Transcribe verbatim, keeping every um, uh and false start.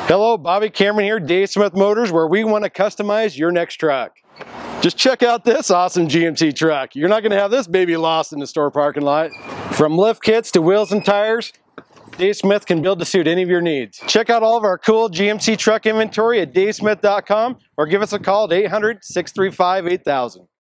Hello, Bobby Cameron here, Dave Smith Motors, where we want to customize your next truck. Just check out this awesome G M C truck. You're not going to have this baby lost in the store parking lot. From lift kits to wheels and tires, Dave Smith can build to suit any of your needs. Check out all of our cool G M C truck inventory at dave smith dot com or give us a call at eight hundred, six three five, eight thousand.